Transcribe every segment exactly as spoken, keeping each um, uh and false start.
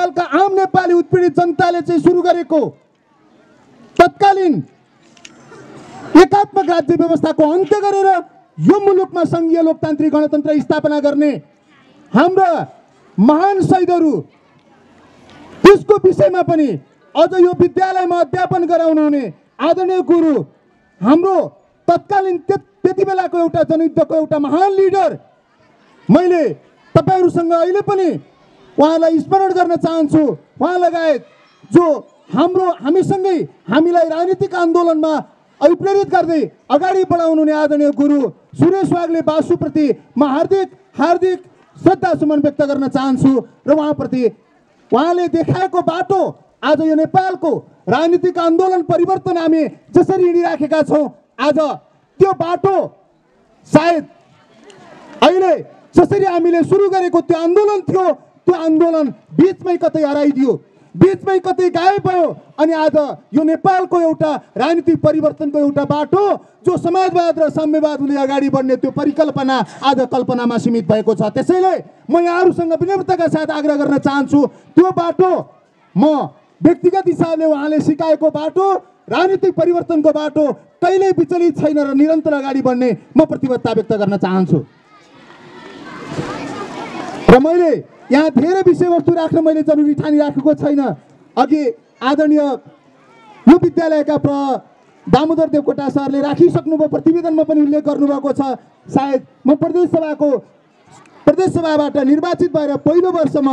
नेपालका आम नेपाली उत्पीडित जनताले चाहिँ सुरु गरेको तत्कालीन एकात्मक राज्य व्यवस्थाको अन्त्य गरेर यो मुलुकमा संघीय लोकतान्त्रिक गणतन्त्र स्थापना गर्ने हाम्रा महान शहीदहरू त्यसको विषयमा पनि अझ यो विद्यालयमा अध्यापन गराउनु हुने आदरणीय गुरु हाम्रो तत्कालीन त्यति बेलाको एउटा जनयुद्धको एउटा महान लिडर मैले तपाईहरुसँग अहिले पनि उहाँलाई स्मरण गर्न चाहन्छु। उहाँ लगायत जो हाम्रो हामीसँगै हामीलाई राजनीतिक आन्दोलनमा अभिप्रेरित गर्दै अगाडि बढाउनु हुने आदरणीय गुरु सुरेश वाग्ले बासुप्रति म हार्दिक हार्दिक श्रद्धा सुमन व्यक्त गर्न चाहन्छु र उहाँप्रति उहाँले देखाएको बाटो आज यो नेपालको राजनीतिक आन्दोलन परिवर्तन हामी जसरी हिँडिराखेका छौँ आज त्यो बाटो सायद अहिले जसरी हामीले सुरु गरेको त्यो आन्दोलन थियो त्यो आन्दोलन बीचमै कतै हराइदियो बीचमै कतै गायब भयो अनि आज यो नेपालको एउटा राजनीतिक परिवर्तनको एउटा बाटो जो समाजवाद र साम्यवाद हुँदै अगाडि बढ्ने त्यो परिकल्पना आज कल्पनामा सीमित भएको छ। त्यसैले म यहाँहरूसँग विनम्रताका साथ आग्रह गर्न चाहन्छु त्यो बाटो म व्यक्तिगत हिसाबले उहाँले सिकाएको बाटो राजनीतिक परिवर्तनको बाटो कहिल्यै विचलित छैन र निरन्तर अगाडि बढ्ने म प्रतिबद्धता व्यक्त गर्न चाहन्छु। र मैले यहाँ धेरै विषयवस्तु राख्न मैले जरुरी ठानिराखेको छैन। अघि आदरणीय यो विद्यालयका प्र दामोदर देवकोटा सरले राखिसक्नुभयो, प्रतिवेदनमा पनि उल्लेख गर्नुभएको छ। सायद म प्रदेश सभाको प्रदेश सभाबाट निर्वाचित भएर पहिलो वर्षमा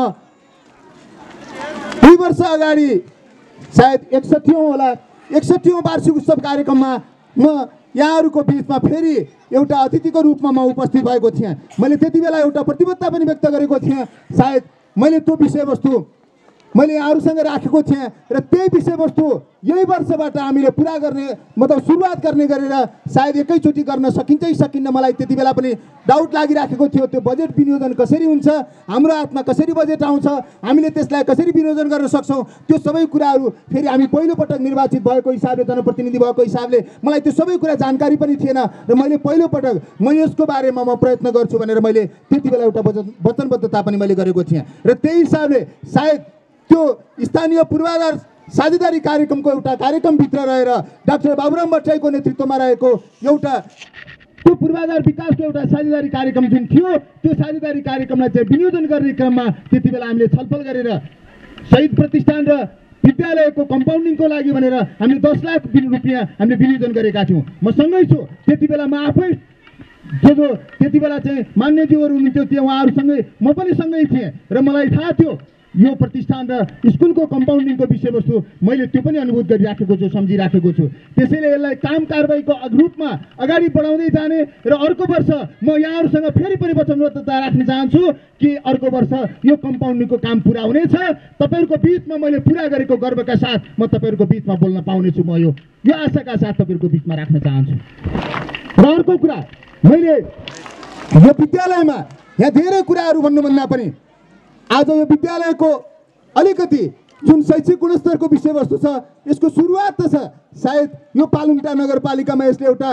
दुई वर्ष अगाडि सायद एकसठीौँ होला एकसठीौँ वार्षिक उत्सव कार्यक्रममा म यहाँहरूको बिचमा फेरि एउटा अतिथिको रूपमा म उपस्थित भएको थिएँ। मैले त्यति बेला एउटा प्रतिबद्धता पनि व्यक्त गरेको थिएँ। सायद मैले त्यो विषयवस्तु मैले यहाँहरूसँग राखेको थिएँ र त्यही विषयवस्तु यही वर्षबाट हामीले पुरा गर्ने मतलब सुरुवात गर्ने गरेर सायद एकैचोटि गर्न सकिन्छ कि सकिन्न मलाई त्यति बेला पनि डाउट लागिराखेको थियो। त्यो बजेट विनियोजन कसरी हुन्छ, हाम्रो हातमा कसरी बजेट आउँछ, हामीले त्यसलाई कसरी विनियोजन गर्न सक्छौँ, त्यो सबै कुराहरू फेरि हामी पहिलोपटक निर्वाचित भएको हिसाबले जनप्रतिनिधि भएको हिसाबले मलाई त्यो सबै कुरा जानकारी पनि थिएन र मैले पहिलोपटक म यसको बारेमा म प्रयत्न गर्छु भनेर मैले त्यति बेला एउटा वचन वचनबद्धता पनि मैले गरेको थिएँ र त्यही हिसाबले सायद त्यो स्थानीय पूर्वाधार साझेदारी कार्यक्रमको एउटा कार्यक्रमभित्र रहेर डाक्टर बाबुराम भट्टराईको नेतृत्वमा रहेको एउटा त्यो पूर्वाधार विकासको एउटा साझेदारी कार्यक्रम जुन थियो त्यो साझेदारी कार्यक्रमलाई चाहिँ विनियोजन गर्ने क्रममा त्यति बेला हामीले छलफल गरेर शहीद प्रतिष्ठान र विद्यालयको कम्पाउन्डिङको लागि भनेर हामीले दस लाख रुपियाँ हामीले विनियोजन गरेका थियौँ। म सँगै छु त्यति बेला म आफै जो जो त्यति बेला चाहिँ मान्यज्यूहरू हुनुहुन्थ्यो त्यो उहाँहरूसँगै म पनि सँगै थिएँ र मलाई थाहा थियो यो प्रतिष्ठान र स्कुलको कम्पाउन्डिङको विषयवस्तु मैले त्यो पनि अनुभूत गरिराखेको छु, सम्झिराखेको छु। त्यसैले यसलाई काम कारबाहीको रूपमा अगाडि बढाउँदै जाने र अर्को वर्ष म यहाँहरूसँग फेरि पनि वचनबद्धता राख्न चाहन्छु कि अर्को वर्ष यो कम्पाउन्डिङको काम पुरा हुनेछ। तपाईँहरूको बिचमा मैले पुरा गरेको गर्वका साथ म तपाईँहरूको बिचमा बोल्न पाउनेछु। म यो यो आशाका साथ तपाईँहरूको बिचमा राख्न चाहन्छु। र अर्को कुरा मैले यो विद्यालयमा यहाँ धेरै कुराहरू भन्नुभन्दा पनि आज यो विद्यालयको अलिकति जुन शैक्षिक गुणस्तरको विषयवस्तु छ यसको सुरुवात त छ सायद यो पालुङटा नगरपालिकामा यसले एउटा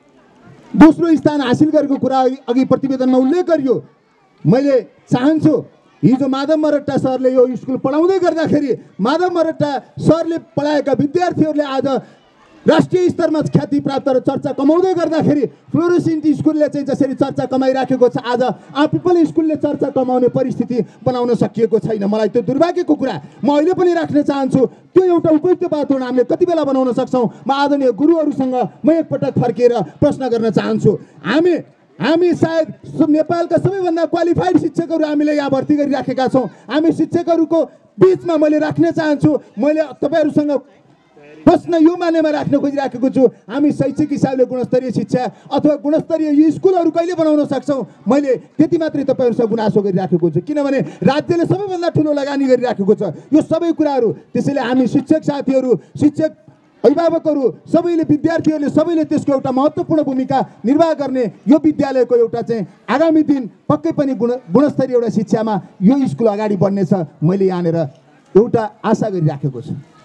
दोस्रो स्थान हासिल गरेको कुरा अघि प्रतिवेदनमा उल्लेख गरियो। मैले चाहन्छु हिजो माधव मरट्टा सरले यो स्कुल पढाउँदै गर्दाखेरि माधव मरट्टा सरले पढाएका विद्यार्थीहरूले आज राष्ट्रिय स्तरमा ख्याति प्राप्त र चर्चा कमाउँदै गर्दाखेरि फ्लोरेसेन्ट स्कुलले चाहिँ जसरी चर्चा कमाइराखेको छ आज आफू पनि स्कुलले चर्चा कमाउने परिस्थिति बनाउन सकिएको छैन। मलाई त्यो दुर्भाग्यको कुरा म अहिले पनि राख्न चाहन्छु। त्यो एउटा उपयुक्त वातावरण हामीले कति बेला बनाउन सक्छौँ म आदरणीय गुरुहरूसँग म एकपटक फर्केर प्रश्न गर्न चाहन्छु। हामी हामी सायद नेपालका सबैभन्दा क्वालिफाइड शिक्षकहरू हामीले यहाँ भर्ती गरिराखेका छौँ। हामी शिक्षकहरूको बिचमा मैले राख्न चाहन्छु, मैले तपाईँहरूसँग प्रश्न यो मानेमा राख्न खोजिराखेको छु, हामी शैक्षिक हिसाबले गुणस्तरीय शिक्षा अथवा गुणस्तरीय यी स्कुलहरू कहिले बनाउन सक्छौँ। मैले त्यति मात्रै तपाईँहरूसँग गुनासो गरिराखेको छु किनभने राज्यले सबैभन्दा ठुलो लगानी गरिराखेको छ यो सबै कुराहरू। त्यसैले हामी शिक्षक साथीहरू, शिक्षक अभिभावकहरू, सबैले विद्यार्थीहरूले सबैले त्यसको एउटा महत्त्वपूर्ण भूमिका निर्वाह गर्ने यो विद्यालयको एउटा चाहिँ आगामी दिन पक्कै पनि गुण गुणस्तरीय एउटा शिक्षामा यो स्कुल अगाडि बढ्नेछ मैले यहाँनिर एउटा आशा गरिराखेको छु।